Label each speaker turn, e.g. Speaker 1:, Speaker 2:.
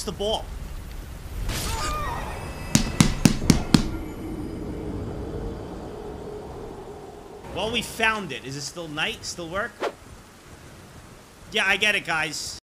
Speaker 1: fuck's the ball? Well, we found it. Is it still night? Still work? Yeah, I get it, guys.